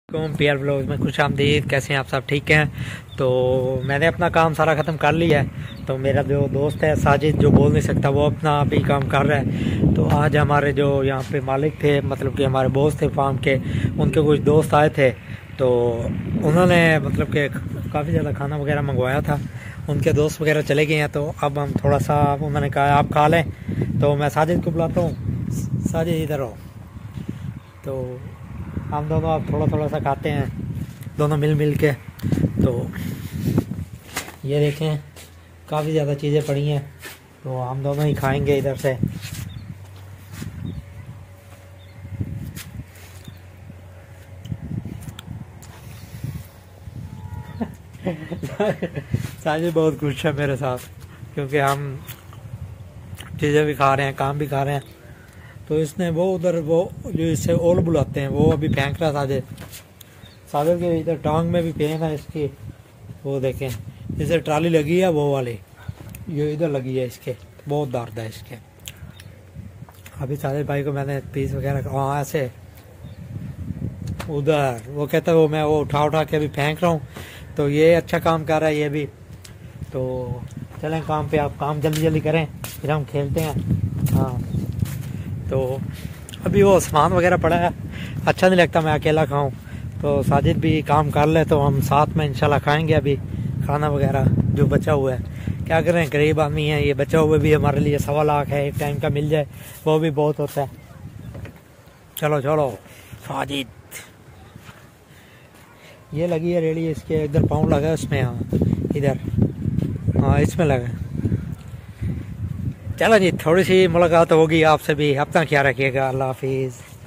PR blog में खुश आमदीद। कैसे हैं आप सब? ठीक हैं। तो मैंने अपना काम सारा ख़त्म कर लिया है। तो मेरा जो दोस्त है साजिद, जो बोल नहीं सकता, वो अपना भी काम कर रहा है। तो आज हमारे जो यहाँ पे मालिक थे, मतलब कि हमारे बॉस थे फार्म के, उनके कुछ दोस्त आए थे। तो उन्होंने मतलब कि काफ़ी ज़्यादा खाना वगैरह मंगवाया था। उनके दोस्त वगैरह चले गए हैं। तो अब हम थोड़ा सा, उन्होंने कहा आप खा लें। तो मैं साजिद को बुलाता हूँ। साजिद इधर आओ। तो हम दोनों अब थोड़ा थोड़ा सा खाते हैं, दोनों मिल मिल के। तो ये देखें, काफ़ी ज़्यादा चीज़ें पड़ी हैं, तो हम दोनों ही खाएंगे इधर से। साजिद बहुत खुश है मेरे साथ, क्योंकि हम चीज़ें भी खा रहे हैं, काम भी खा रहे हैं। तो इसने वो उधर, वो जो इससे ओल बुलाते हैं, वो अभी फेंक रहा था। सागर के इधर टांग में भी पेन है इसकी, वो देखें। इसे ट्राली लगी है वो वाली, ये इधर लगी है इसके, बहुत दर्द है इसके। अभी साजिद भाई को मैंने पीस वगैरह, हाँ ऐसे उधर वो कहता है, वो मैं वो उठा के अभी फेंक रहा हूँ। तो ये अच्छा काम कर रहा है ये भी। तो चलें काम पे, आप काम जल्दी जल्दी करें, फिर हम खेलते हैं। हाँ, तो अभी वो सामान वगैरह पड़ा है, अच्छा नहीं लगता मैं अकेला खाऊं। तो साजिद भी काम कर ले, तो हम साथ में इंशाल्लाह खाएंगे अभी खाना वगैरह जो बचा हुआ है। क्या करें, गरीब आदमी है, ये बचा हुआ भी हमारे लिए 1.25 लाख है, एक टाइम का मिल जाए वो भी बहुत होता है। चलो चलो साजिद, ये लगी है रेडी, इसके इधर पाँव लगा है उसमें। हाँ इधर, हाँ इसमें लगा। चलो जी, थोड़ी सी मुलाकात होगी आपसे भी। अपना ख्याल रखिएगा। अल्लाह हाफिज़।